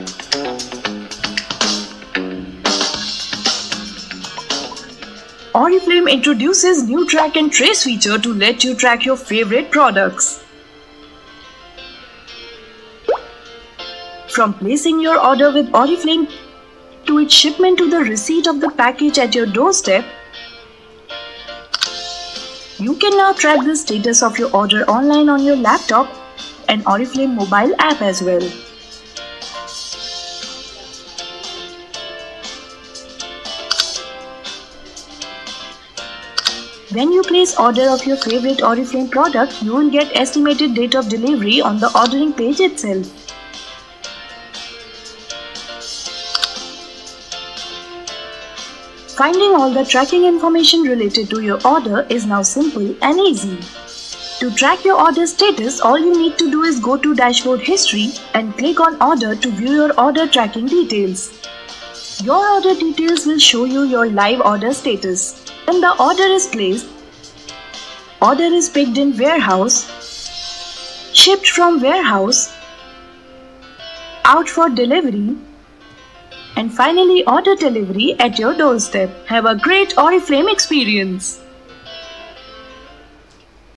Oriflame introduces new track and trace feature to let you track your favorite products. From placing your order with Oriflame to its shipment to the receipt of the package at your doorstep, you can now track the status of your order online on your laptop and Oriflame mobile app as well. When you place order of your favorite Oriflame product, you will get estimated date of delivery on the ordering page itself. Finding all the tracking information related to your order is now simple and easy. To track your order status, all you need to do is go to Dashboard History and click on Order to view your order tracking details. Your order details will show you your live order status. When the order is placed, order is picked in warehouse, shipped from warehouse, out for delivery, and finally order delivery at your doorstep. Have a great Oriflame experience!